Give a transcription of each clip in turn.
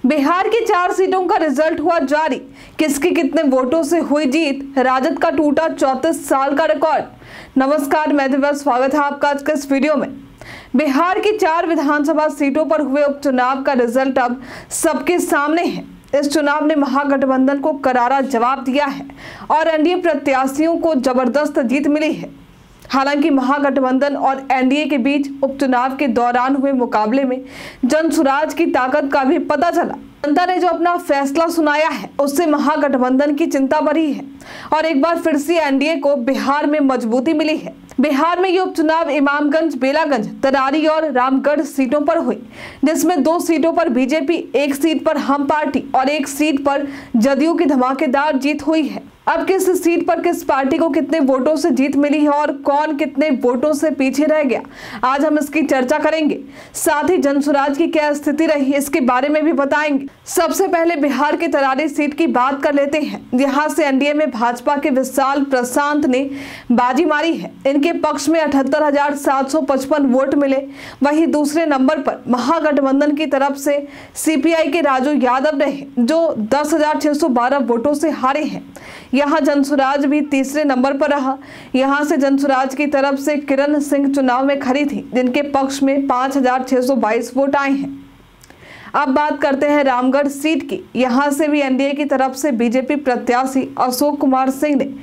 बिहार की 4 सीटों का रिजल्ट हुआ जारी। किसके कितने वोटों से हुई जीत, राजद का टूटा 34 साल का रिकॉर्ड। नमस्कार, मैं दिव्या, स्वागत है आपका आज के इस वीडियो में। बिहार की 4 विधानसभा सीटों पर हुए उपचुनाव का रिजल्ट अब सबके सामने है। इस चुनाव ने महागठबंधन को करारा जवाब दिया है और एनडीए प्रत्याशियों को जबरदस्त जीत मिली है। हालांकि महागठबंधन और एनडीए के बीच उपचुनाव के दौरान हुए मुकाबले में जनसुराज की ताकत का भी पता चला। जनता ने जो अपना फैसला सुनाया है उससे महागठबंधन की चिंता बढ़ी है और एक बार फिर से एनडीए को बिहार में मजबूती मिली है। बिहार में ये उपचुनाव इमामगंज, बेलागंज, तरारी और रामगढ़ सीटों पर हुई, जिसमें 2 सीटों पर बीजेपी, 1 सीट पर हम पार्टी और 1 सीट पर जदयू की धमाकेदार जीत हुई है। अब किस सीट पर किस पार्टी को कितने वोटों से जीत मिली है और कौन कितने वोटों से पीछे रह गया, आज हम इसकी चर्चा करेंगे। साथ ही जनसुराज की क्या स्थिति रही इसके बारे में भी बताएंगे। सबसे पहले बिहार के तरारी सीट की बात कर लेते हैं। यहाँ से एनडीए में भाजपा के विशाल प्रशांत ने बाजी मारी है। इनके पक्ष में 78,755 वोट मिले। वहीं दूसरे नंबर पर महागठबंधन की तरफ से सीपीआई के राजू यादव रहे, जो 10,612 वोटों से हारे हैं। यहाँ जनसुराज भी तीसरे नंबर पर रहा। यहाँ से जनसुराज की तरफ से किरण सिंह चुनाव में खड़ी थी, जिनके पक्ष में 5,622 वोट आए हैं। अब बात करते हैं रामगढ़ सीट की। यहाँ से भी एनडीए की तरफ से बीजेपी प्रत्याशी अशोक कुमार सिंह ने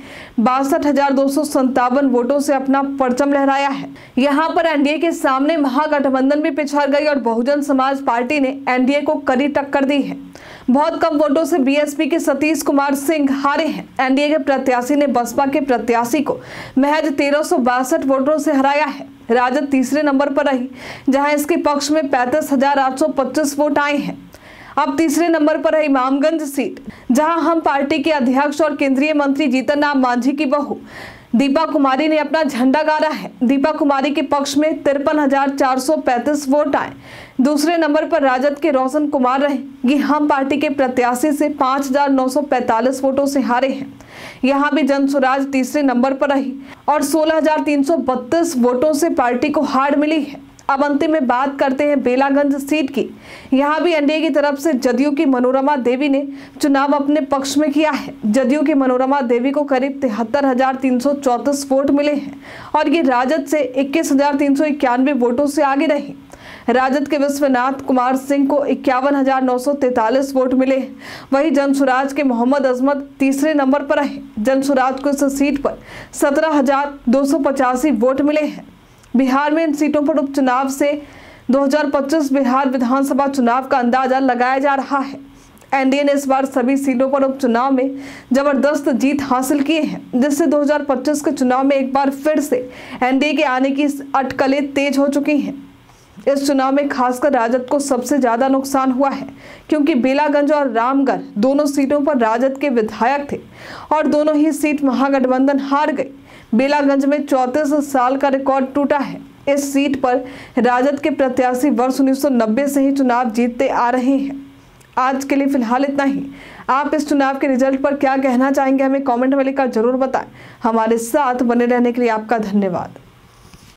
62,257 वोटों से अपना परचम लहराया है। यहाँ पर एनडीए के सामने महागठबंधन भी पिछड़ गई और बहुजन समाज पार्टी ने एनडीए को कड़ी टक्कर दी है। बहुत कम वोटों से बीएसपी के सतीश कुमार सिंह हारे हैं। एनडीए के प्रत्याशी ने बसपा के प्रत्याशी को महज 1362 वोटों से हराया है। राजद तीसरे नंबर पर रही, जहां इसके पक्ष में 35,825 वोट आए हैं। अब तीसरे नंबर पर है इमामगंज सीट, जहां हम पार्टी के अध्यक्ष और केंद्रीय मंत्री जीतन राम मांझी की बहू दीपा कुमारी ने अपना झंडा गाड़ा है। दीपा कुमारी के पक्ष में 53,435 वोट आए। दूसरे नंबर पर राजद के रोशन कुमार रहे। ये हम पार्टी के प्रत्याशी से 5,945 वोटों से हारे हैं। यहाँ भी जनसुराज तीसरे नंबर पर रही और 16,332 वोटों से पार्टी को हार मिली है। अब अंतिम में बात करते हैं बेलागंज सीट की। यहाँ भी एनडीए की तरफ से जदयू की मनोरमा देवी ने चुनाव अपने पक्ष में किया है। जदयू की मनोरमा देवी को करीब 73,334 वोट मिले हैं और ये राजद से 21,391 वोटों से आगे रही। राजद के विश्वनाथ कुमार सिंह को 51,943 वोट मिले। वहीं जनसुराज के मोहम्मद अजमत तीसरे नंबर पर रहे। जनसुराज को इस सीट पर 17,285 वोट मिले हैं। बिहार में इन सीटों पर उपचुनाव से 2025 बिहार विधानसभा चुनाव का अंदाजा लगाया जा रहा है। एनडीए ने इस बार सभी सीटों पर उपचुनाव में जबरदस्त जीत हासिल की है, जिससे 2025 के चुनाव में एक बार फिर से एनडीए के आने की अटकलें तेज हो चुकी हैं। इस चुनाव में खासकर राजद को सबसे ज्यादा नुकसान हुआ है, क्योंकि बेलागंज और रामगढ़ दोनों सीटों पर राजद के विधायक थे और दोनों ही सीट महागठबंधन हार गई। बेलागंज में 34 साल का रिकॉर्ड टूटा है। इस सीट पर राजद के प्रत्याशी वर्ष 1990 से ही चुनाव जीतते आ रहे हैं। आज के लिए फिलहाल इतना ही। आप इस चुनाव के रिजल्ट पर क्या कहना चाहेंगे, हमें कमेंट में लिखकर जरूर बताएं। हमारे साथ बने रहने के लिए आपका धन्यवाद।